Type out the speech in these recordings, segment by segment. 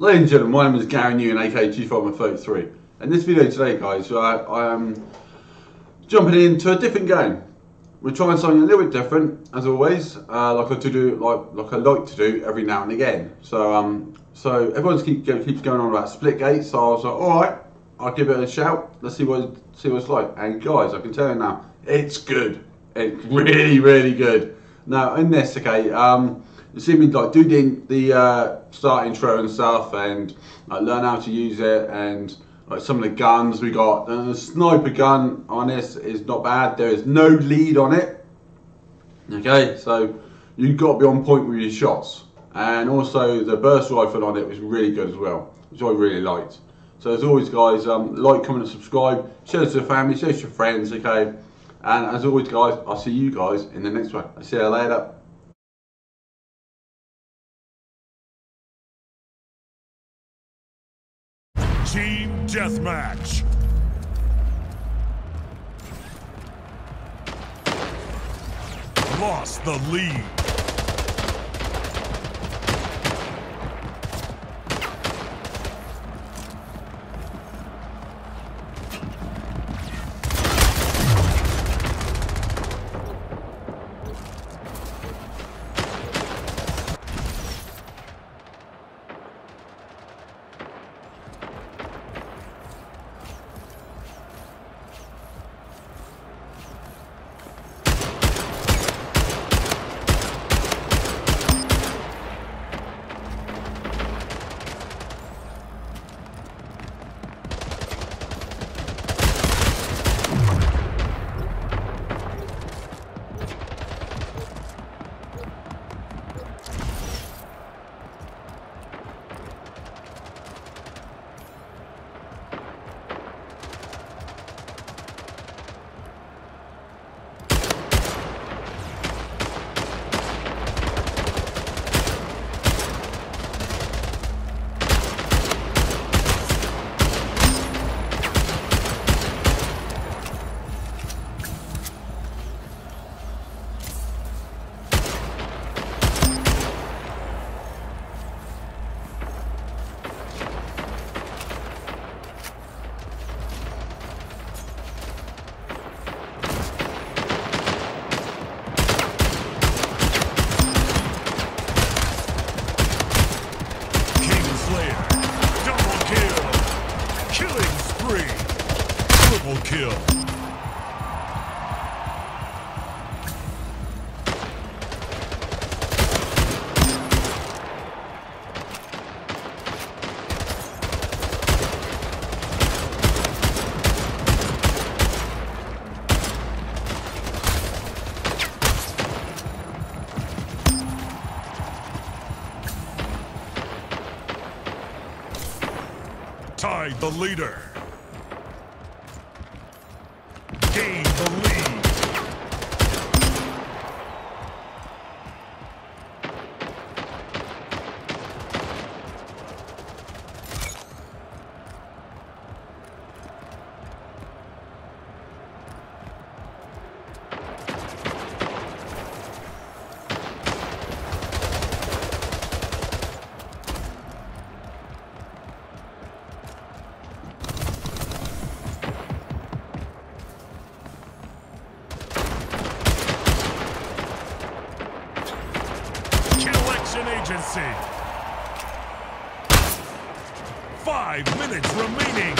Ladies and gentlemen, my name is Gary New and aka G533. In this video today, guys, I am jumping into a different game. We're trying something a little bit different, as always, like I like to do every now and again. So everyone keeps going on about SPLITGATE, so I was like, all right, I'll give it a shout. Let's see what it's like. And guys, I can tell you now, it's good. It's really, really good. Now in this, okay, you see me like do the start intro and stuff, and like learn how to use it, and like some of the guns we got. And the sniper gun on this is not bad. There is no lead on it. Okay, so you've got to be on point with your shots. And also the burst rifle on it was really good as well, which I really liked. So as always, guys, like, comment, and subscribe. Share it to the family, share it to your friends. Okay, and as always, guys, I'll see you guys in the next one. I'll see you later. Team Deathmatch. Lost the lead. Triple kill. Tied the leader. Gain the lead. Agency. 5 minutes remaining.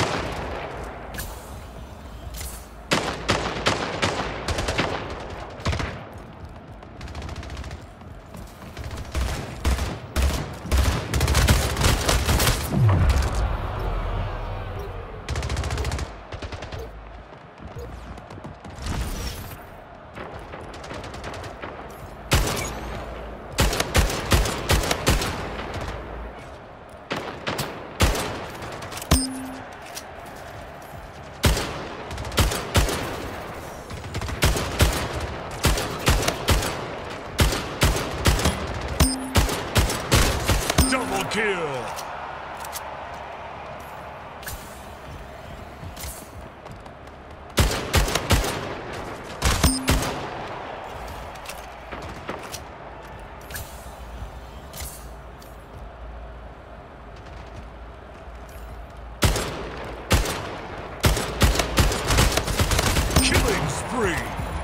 spree.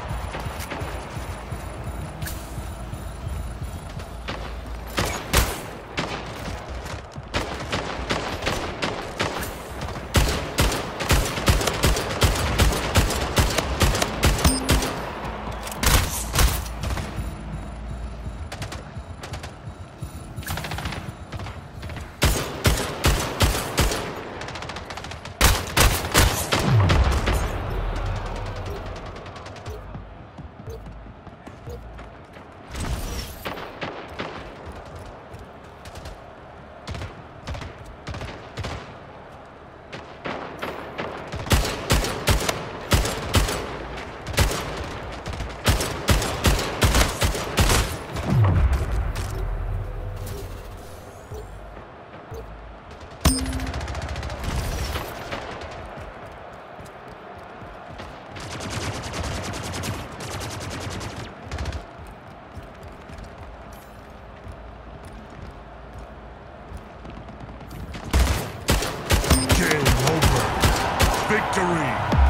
Victory!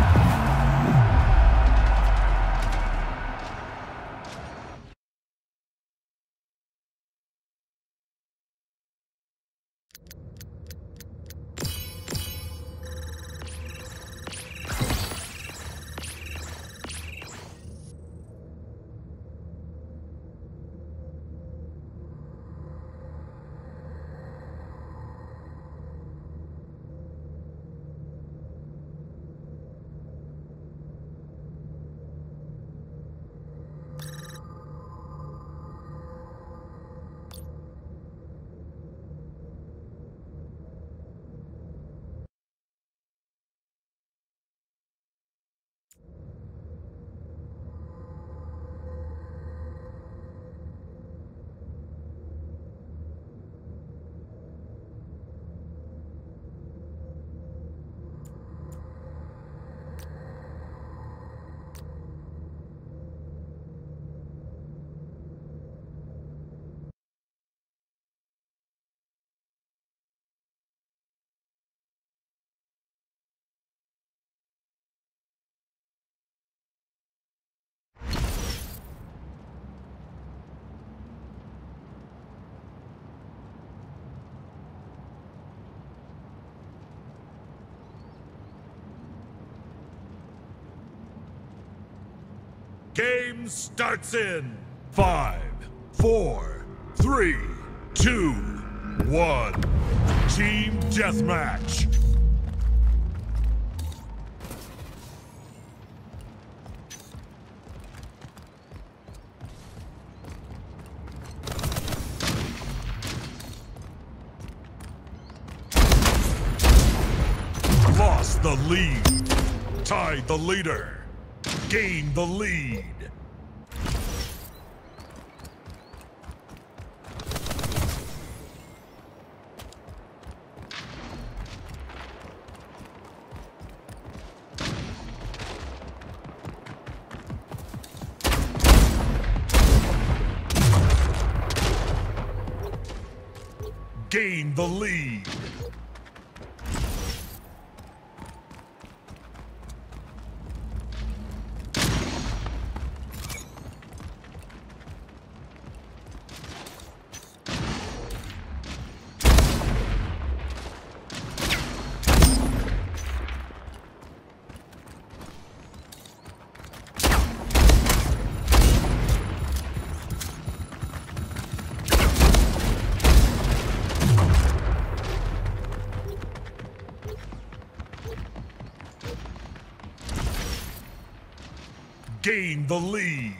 Game starts in 5, 4, 3, 2, 1. Team Deathmatch. Lost the lead. Tied the leader. Gained the lead. Gained the lead. Gained the lead.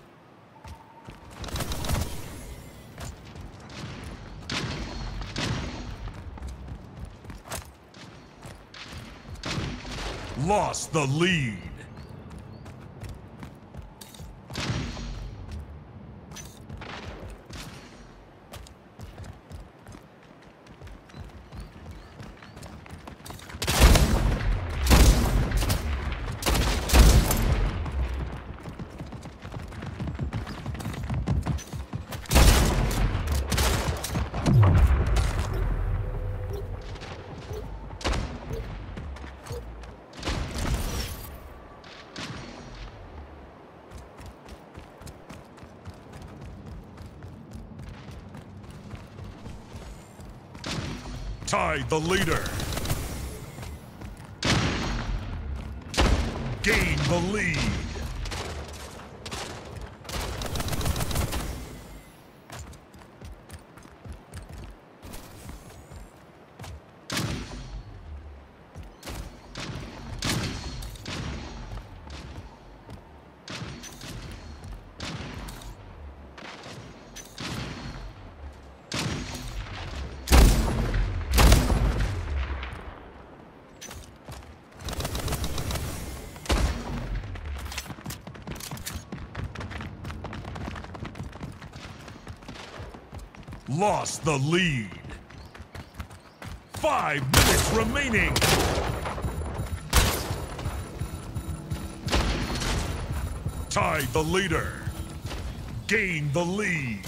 Lost the lead. Tied the leader. Gain the lead. Lost the lead. 5 minutes remaining. Tied the leader. Gain the lead.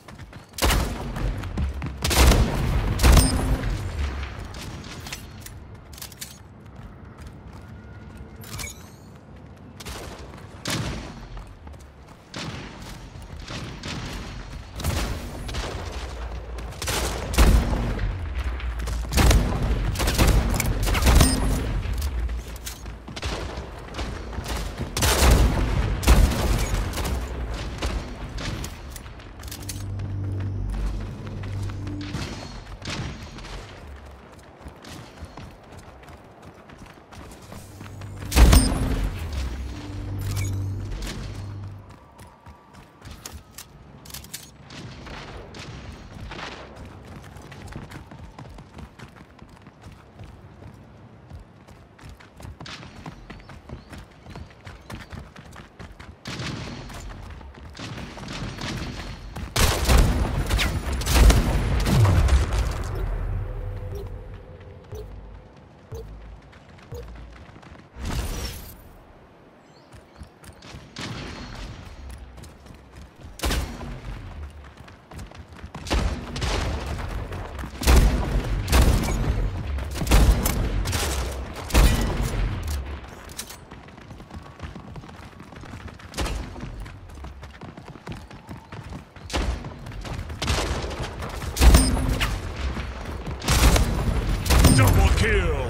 Double kill!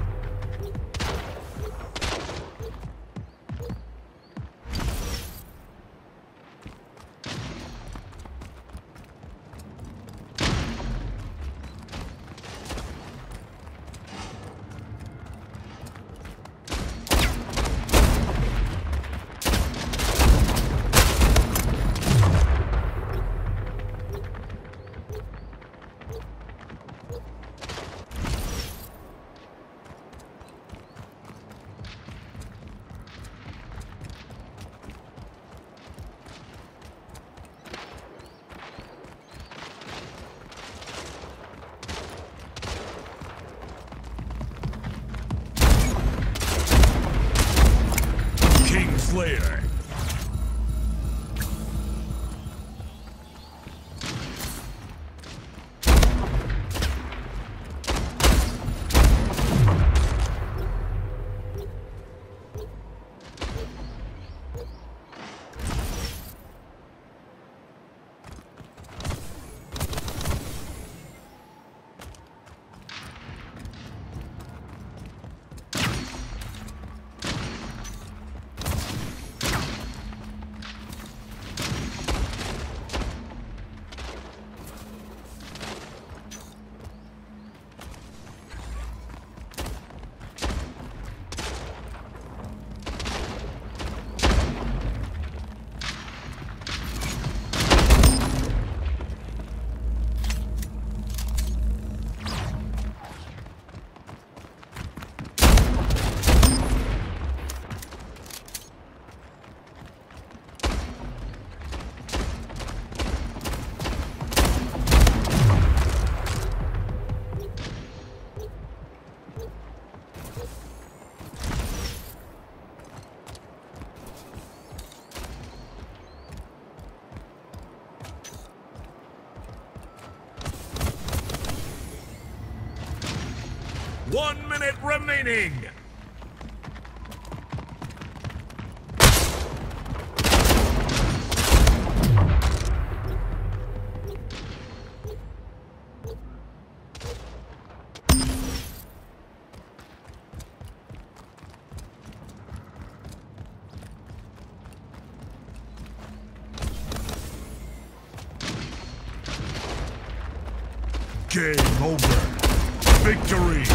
Slayer. One minute remaining. Game over. Victory.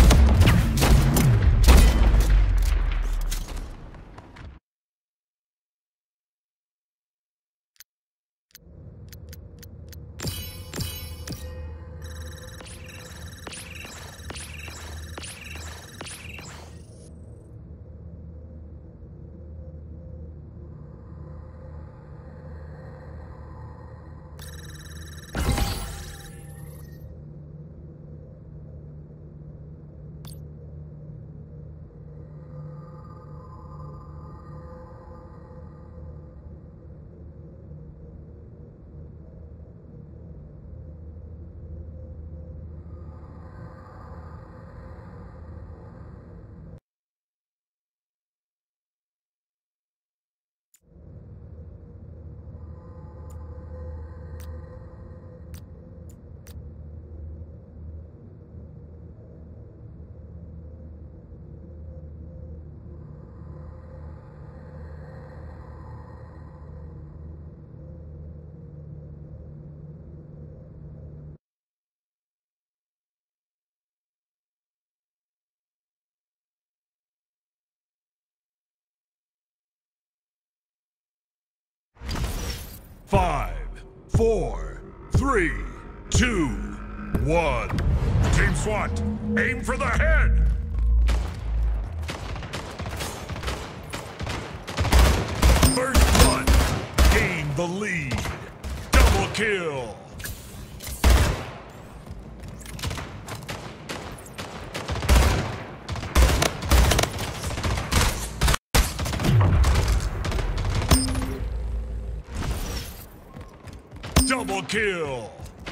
Five, 4, 3, 2, 1. Team SWAT, aim for the head! First blood, gain the lead. Double kill. Double kill!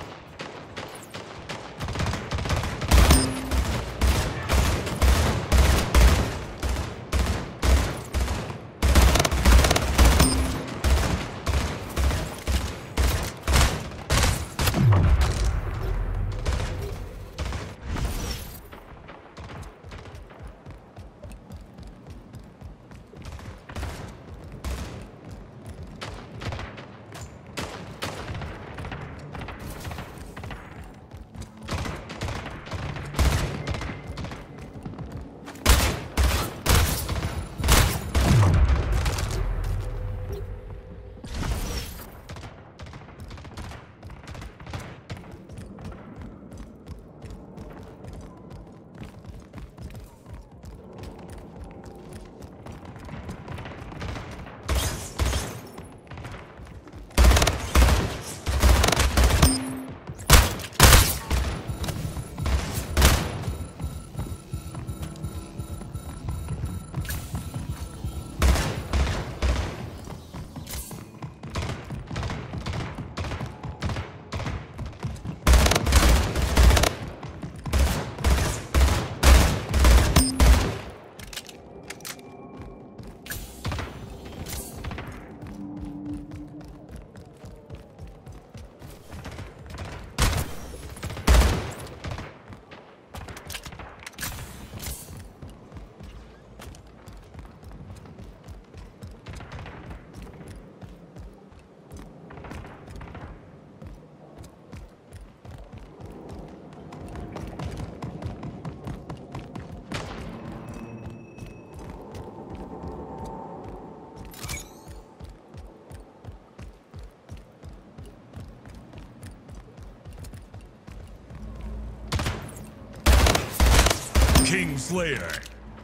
Kingslayer.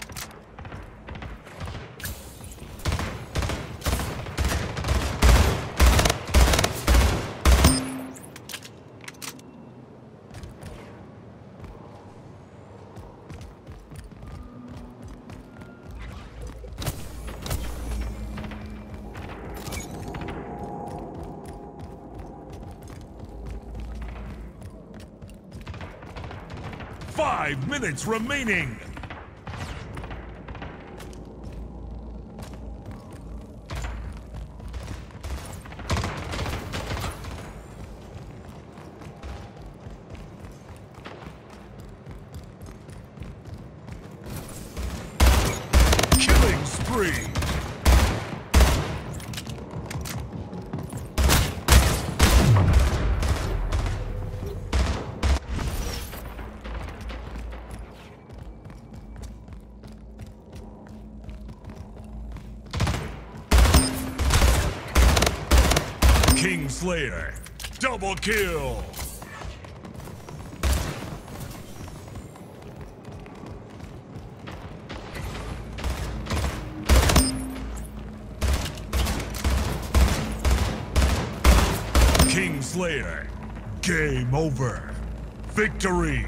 Five minutes remaining. Killing spree. King Slayer. Double kill. King Slayer. Game over. Victory.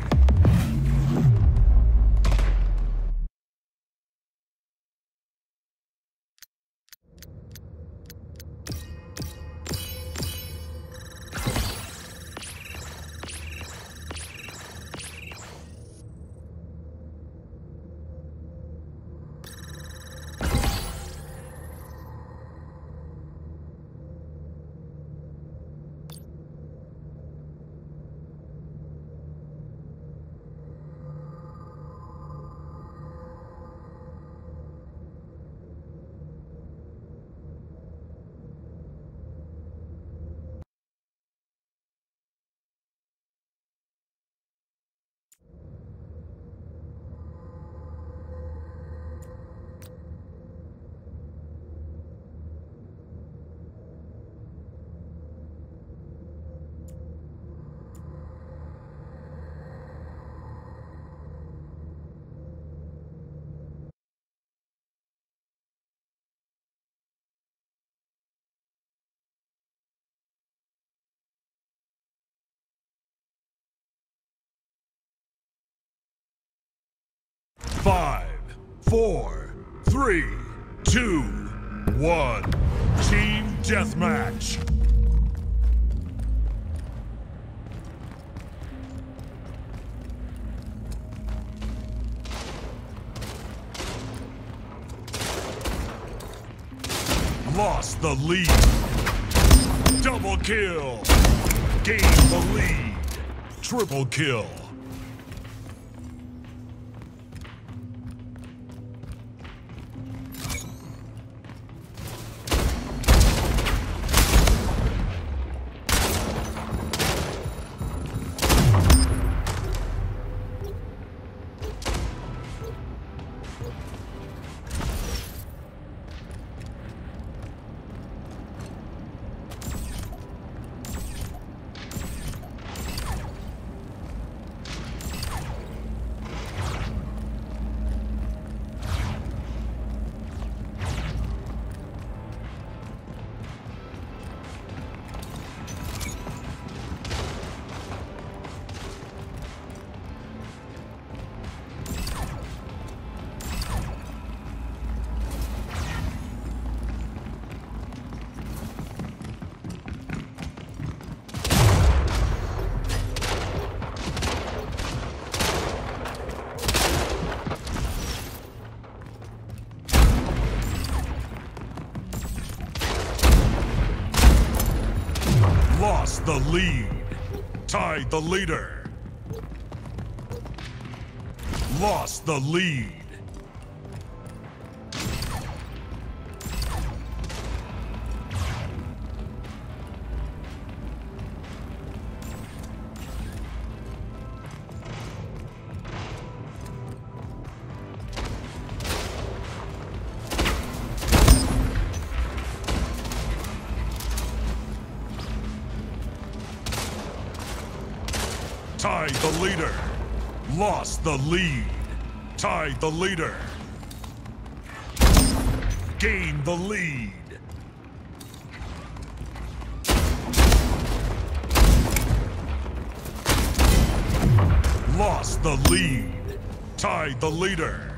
Five, 4, 3, 2, 1. Team Deathmatch. Lost the lead. Double kill. Gained the lead. Triple kill. Lost the lead. Tied the leader. Lost the lead. Tied the leader. Lost the lead. Tied the leader. Gained the lead. Lost the lead. Tied the leader.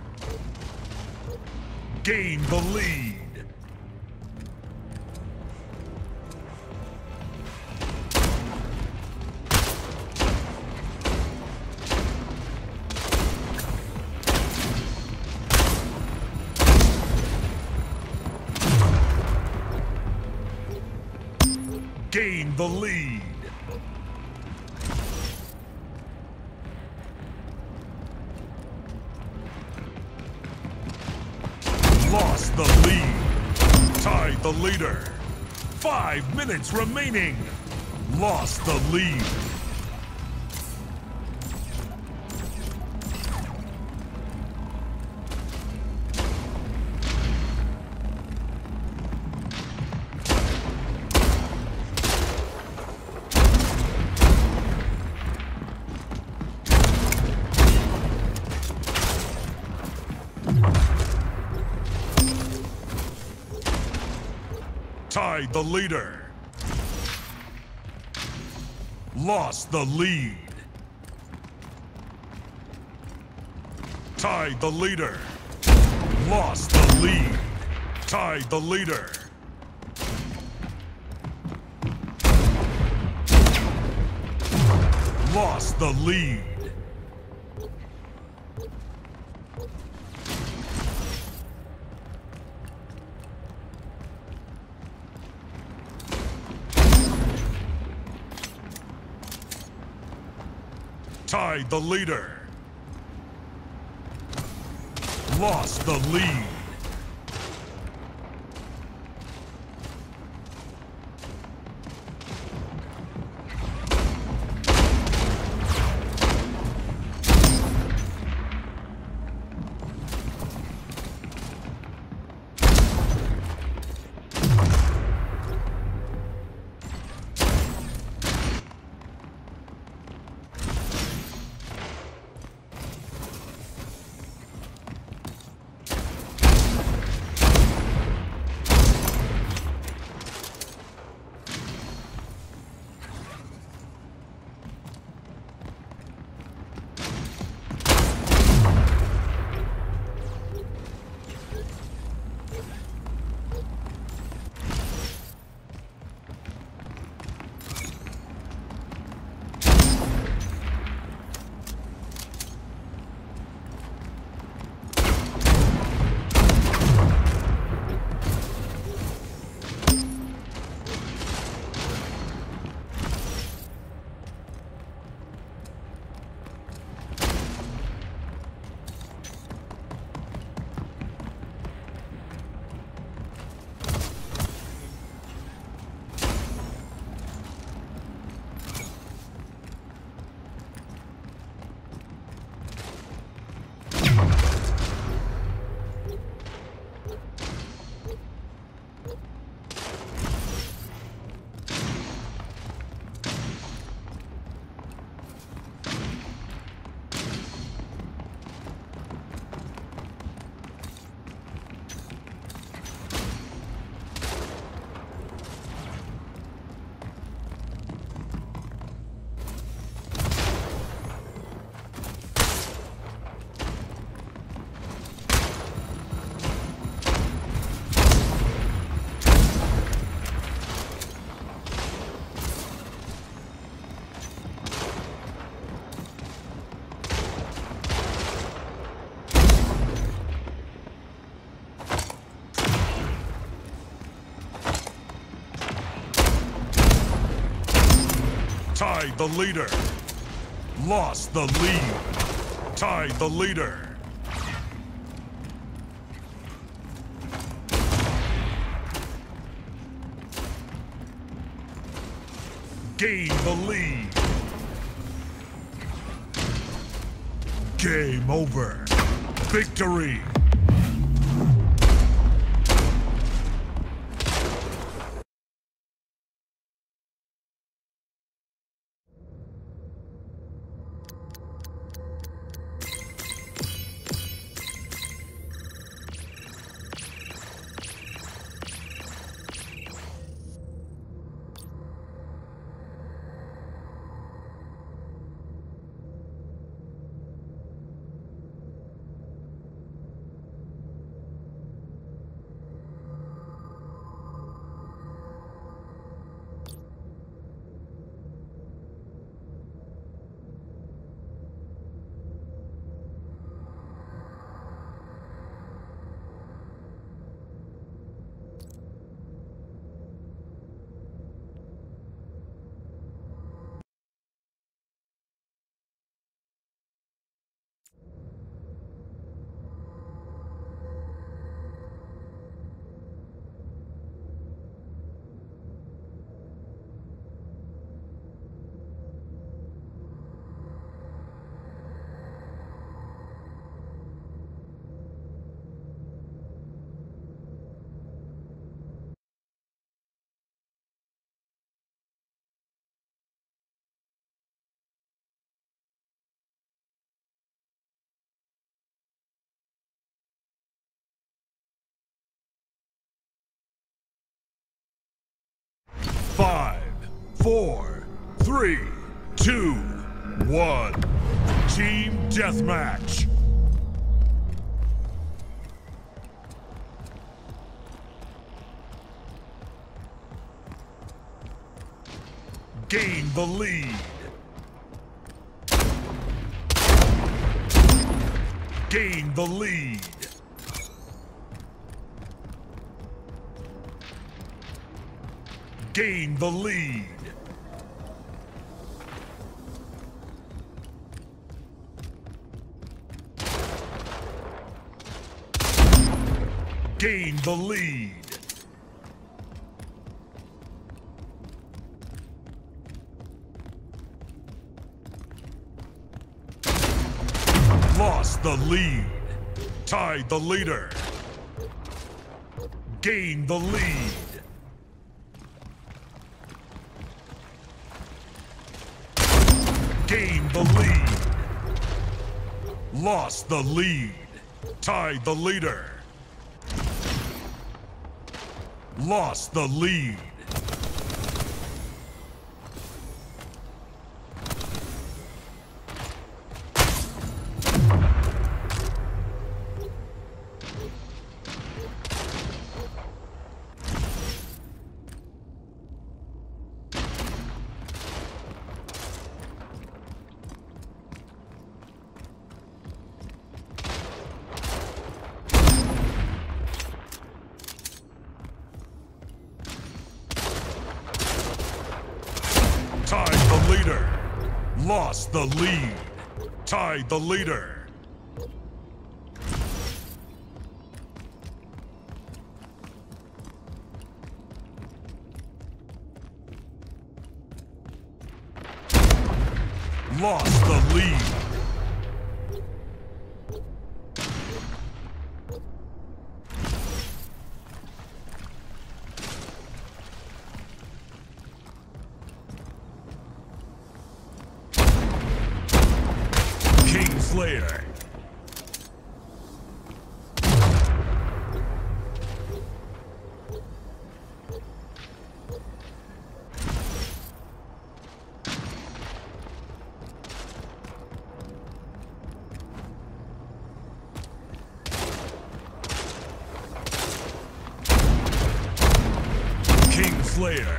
Gained the lead. Gained the lead. Lost the lead. Tied the leader. 5 minutes remaining. Lost the lead. Tied the leader. Lost the lead. Tied the leader. Lost the lead. Tied the leader. Lost the lead. Tied the leader. Lost the lead. Tied the leader. Lost the lead. Tied the leader. Gain the lead. Game over. Victory. 5, 4, 3, 2, 1. Team Deathmatch. Gain the lead. Gain the lead. Gain the lead. Gain the lead. Lost the lead. Tied the leader. Gain the lead. Gain the lead. Lost the lead. Tied the leader. Lost the lead. Tied the leader. Lost the lead. Tied the leader. Lost the lead. Slayer. King Slayer.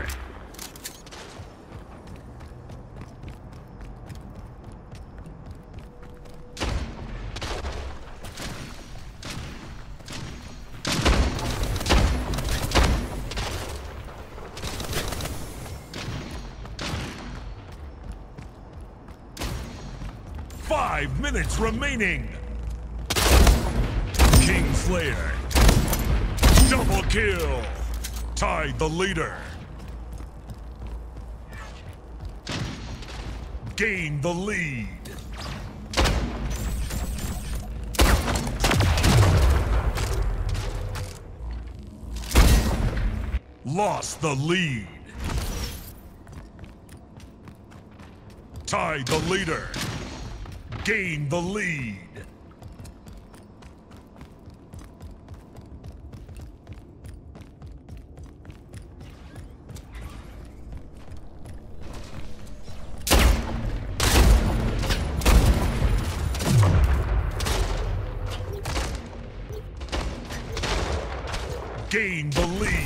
Five minutes remaining. King Slayer. Double kill. Tied the leader. Gain the lead. Lost the lead. Tied the leader. Gain the lead. Gain the lead.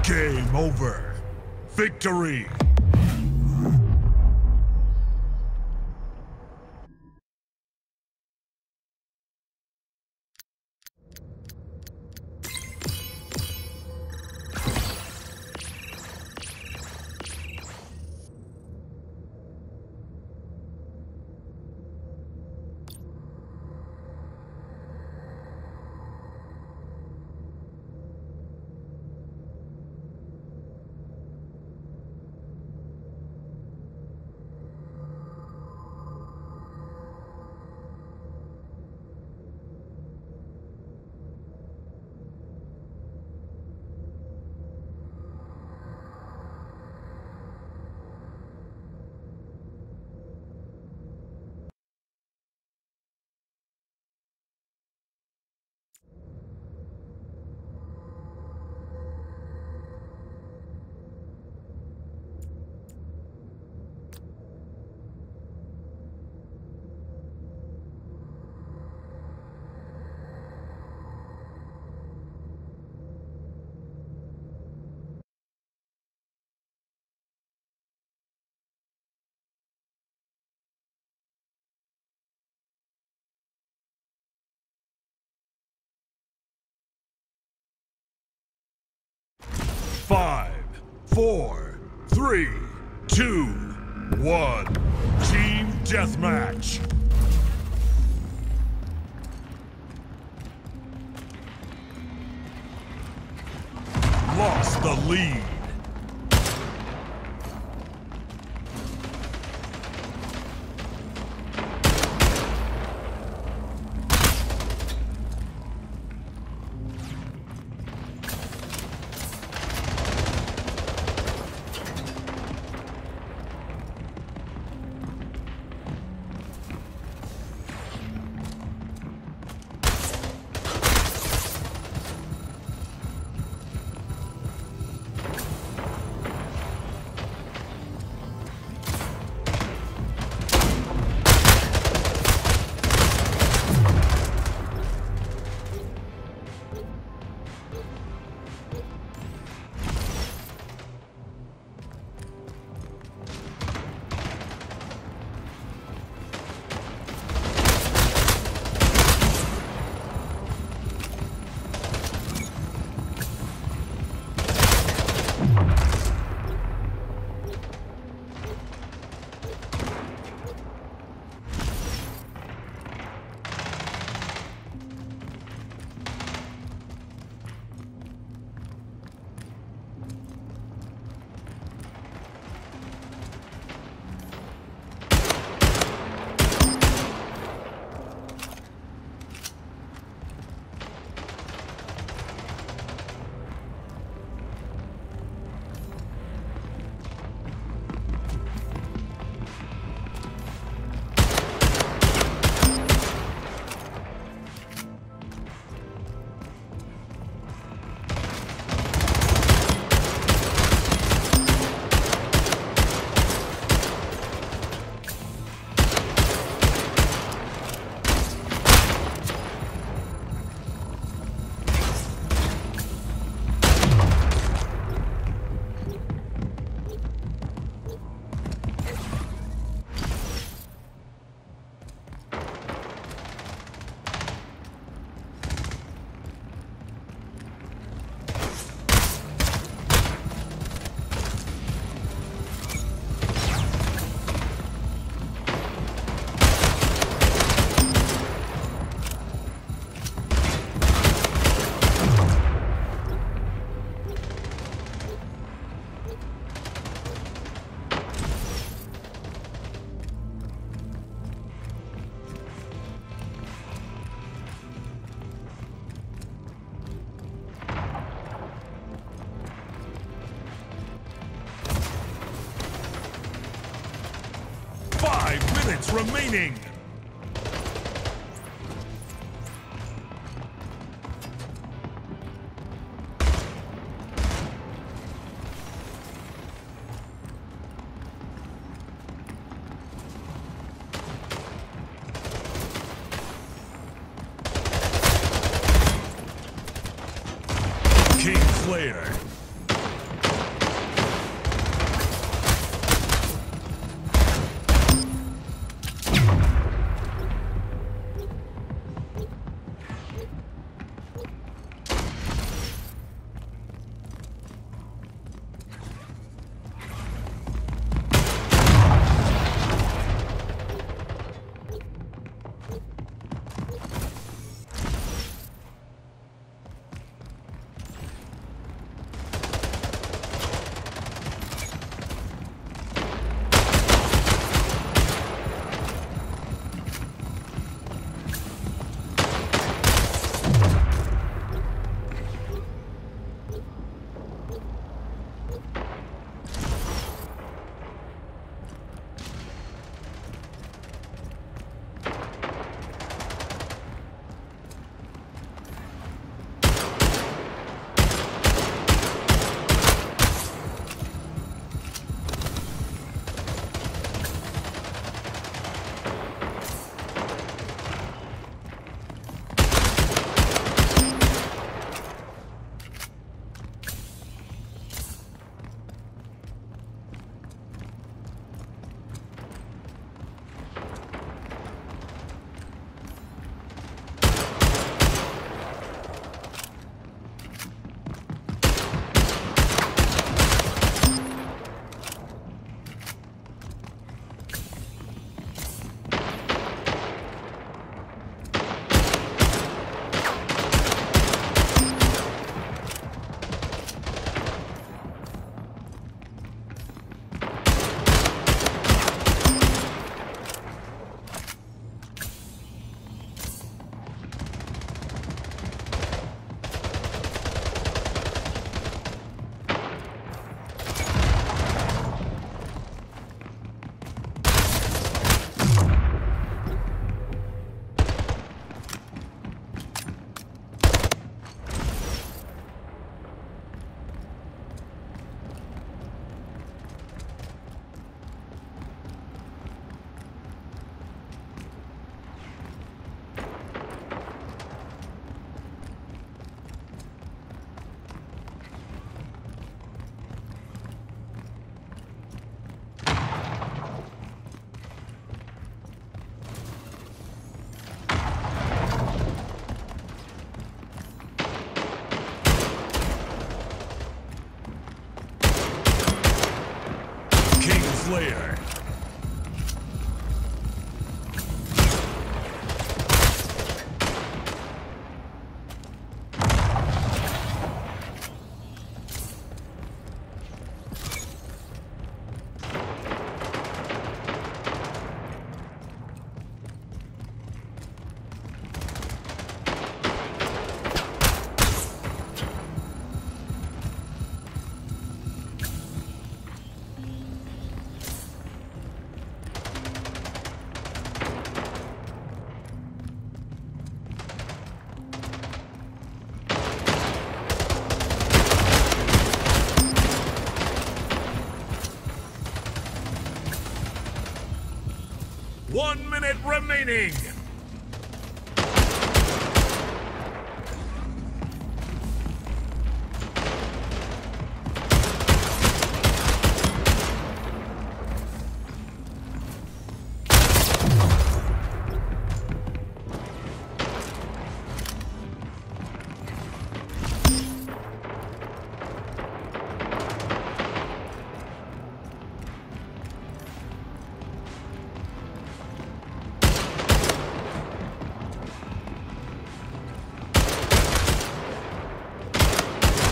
Game over. Victory. Five, 4, 3, 2, 1. Team Deathmatch. Lost the lead. Minutes remaining. King Slayer. Slayer. One minute remaining.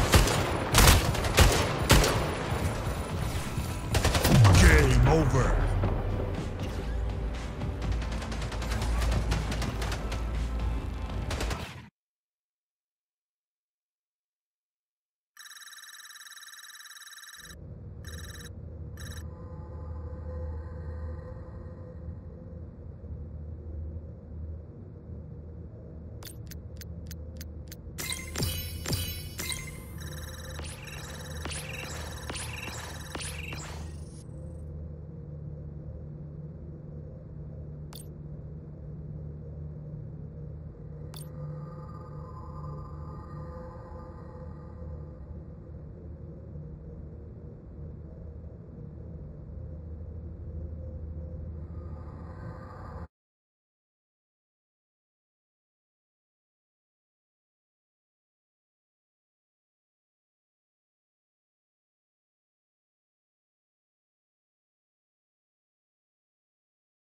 Game over.